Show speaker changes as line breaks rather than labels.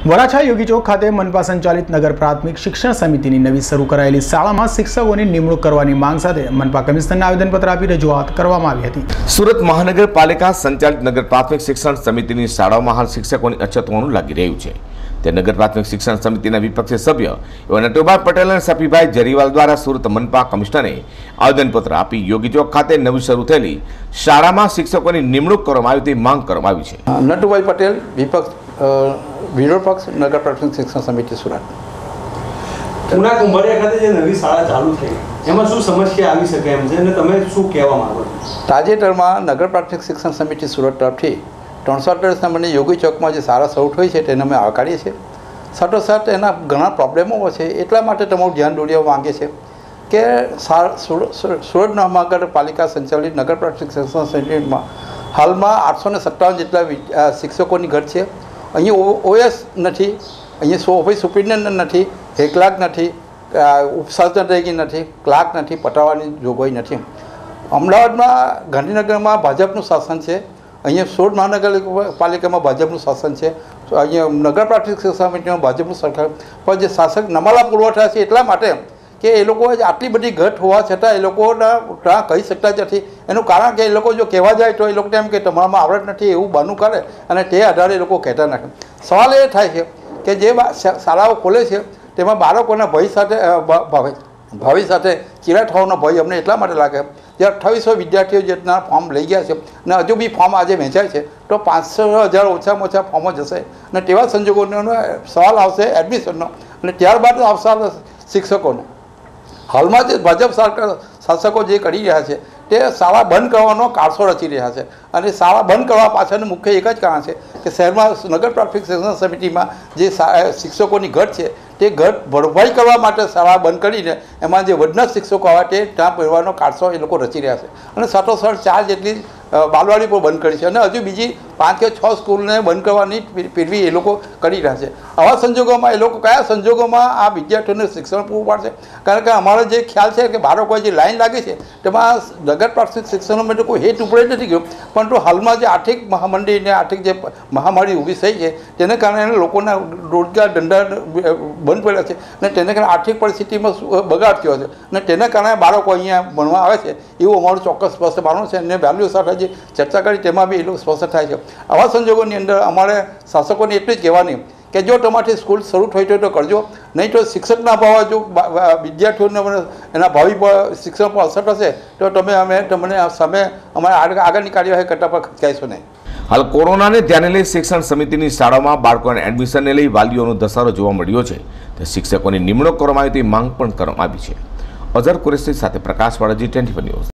વરાછા યોગી ચોક ખાતે મનપા સંચાલિત નગર પ્રાથમિક શિક્ષણ સમિતિની નવી શરૂ કરાયેલી શાળામાં શિક્ષકોની નિમણૂક કરવાની માંગ સાથે મનપા કમિશનરને આવેદનપત્ર આપી રજૂઆત કરવામાં આવી હતી।
સુરત મહાનગરપાલિકા સંચાલિત નગર પ્રાથમિક શિક્ષણ સમિતિની શાળાઓમાં હાલ શિક્ષકોની અછત હોવાનું લાગી રહ્યું છે। તે નગર પ્રાથમિક શિક્ષણ સમિતિના વિપક્ષી સભ્ય એવા નટુભાઈ પટેલ અને સફીભાઈ જરીવાલ દ્વારા સુરત મનપા કમિશનરને આવેદનપત્ર આપી યોગી ચોક ખાતે નવી શરૂ થયેલી શાળામાં શિક્ષકોની નિમણૂક કરવામાં આવી તેવી માંગ કરવામાં આવી છે।
નટુભાઈ પટેલ વિપક્ષ વિરોધ પક્ષ નગર પ્રાથમિક શિક્ષણ સમિતિ સુરત।
ઉના કુંભારિયા ખાતે જે નવી શાળા ચાલુ થઈ એમાં શું સમસ્યા આવી શકે એમ છે અને તમે શું કહેવા માંગો છો?
તાજેતરમાં નગર પ્રાથમિક શિક્ષણ સમિતિ સુરત તરફથી 368 નંબરની યોગી ચોકમાં જે શાળા શરૂ થઈ છે તેને અમે આવકારીએ છીએ। સાથોસાથ એના ઘણા પ્રોબ્લેમો છે, એટલા માટે તમારું ધ્યાન દોરવા માંગે છે કે સુરત મહાનગરપાલિકા સંચાલિત નગર પ્રાથમિક શિક્ષણ સમિતિમાં હાલમાં 857 જેટલા શિક્ષકોની ઘટ છે। અહીં ઓએસ નથી, અહીં ઓફિસ સુપ્રિન્ટેન્ડન્ટ નથી, ક્લાર્ક નથી, ઉપસંચાલક નથી, ક્લાર્ક નથી, પટાવાની જોગવાઈ નથી। અમદાવાદમાં ગાંધીનગરમાં ભાજપનું શાસન છે, અહીંયા સુરત મહાનગરપાલિકામાં ભાજપનું શાસન છે, અહીંયા નગર પ્રાથમિક શિક્ષણ સમિતિમાં ભાજપનું સરકાર પણ જે શાસક નમાલા પુરવઠા છે એટલા માટે કે એ લોકો આટલી બધી ઘટ હોવા છતાં એ લોકોના ત્યાં કહી શકતા જ નથી। એનું કારણ કે એ લોકો જો કહેવા જાય તો એ લોકો એમ કે તમારામાં આવડત નથી એવું બહાનું કરે અને તે આધારે એ લોકો કહેતા નથી। સવાલ એ થાય છે કે જે શાળાઓ ખોલે છે તેમાં બાળકોના ભય સાથે ભાવિ સાથે ચીરા થવાનો ભય અમને એટલા માટે લાગે જે 2800 વિદ્યાર્થીઓ જેટલા ફોર્મ લઈ ગયા છે અને હજુ બી ફોર્મ આજે વેચાય છે તો 500,000 ઓછામાં ઓછા ફોર્મો જશે અને તેવા સંજોગોનો સવાલ આવશે એડમિશનનો અને ત્યારબાદ આવશે શિક્ષકોનો। હાલમાં જે ભાજપ શાસકો જે કરી રહ્યા છે તે શાળા બંધ કરવાનો કારસો રચી રહ્યા છે અને શાળા બંધ કરવા પાછળનું મુખ્ય એક જ કારણ છે કે શહેરમાં નગર પ્રાથમિક શિક્ષણ સમિતિમાં જે શિક્ષકોની ઘટ છે તે ઘટ ભરપાઈ કરવા માટે શાળા બંધ કરીને એમાં જે વધના શિક્ષકો આવે તે ત્યાં ભરવાનો કારસો એ લોકો રચી રહ્યા છે અને સાથોસાથ 4 જેટલી બાલવાડી પણ બંધ કરી છે અને હજુ બીજી 5 કે 6 સ્કૂલને બંધ કરવાની પેરવી એ લોકો કરી રહ્યા છે। આવા સંજોગોમાં એ લોકો કયા સંજોગોમાં આ વિદ્યાર્થીઓને શિક્ષણ પૂરું પાડશે? કારણ કે અમારો જે ખ્યાલ છે કે બાળકો જે લાઈન લાગી છે તેમાં નગર પ્રાથમિક શિક્ષણ માટે કોઈ હેત ઉપડે નથી ગયો, પરંતુ હાલમાં જે આર્થિક મહામંદીને આર્થિક જે મહામારી ઊભી થઈ છે તેને કારણે લોકોના રોજગાર ધંધા બંધ પડ્યા છે અને તેને કારણે આર્થિક પરિસ્થિતિમાં બગાડ થયો છે અને તેના કારણે બાળકો અહીંયા ભણવા આવે છે એવું અમારું ચોક્કસ સ્પષ્ટ માનવું છે અને વેલ્યુ સાથે જે ચર્ચા કરી તેમાં બી એ લોકો સ્પષ્ટ થાય છે। આવા સંજોગોની અંદર અમારે શાસકોને એટલું જ કહેવાની કે જો તમારી સ્કૂલ શરૂ થઈ હોય તો કરજો, નહીં તો શિક્ષકના અભાવ જો વિદ્યાર્થીઓને એના ભાવિ પર શિક્ષણ પર અસર થશે તો તમને સામે અમારે આગળની કાર્યવાહી કરતા પર ખચકાઈશું નહીં।
હાલ કોરોનાને ધ્યાને લઈ શિક્ષણ સમિતિની શાળાઓમાં બાળકોના એડમિશનને લઈ વાલીઓનો ધસારો જોવા મળ્યો છે, તે શિક્ષકોની નિમણૂક કરવામાં આવી તેવી માંગ પણ કરવામાં આવી છે। અઝર કુરેશી સાથે પ્રકાશ વાળાજી, 24 ન્યૂઝ।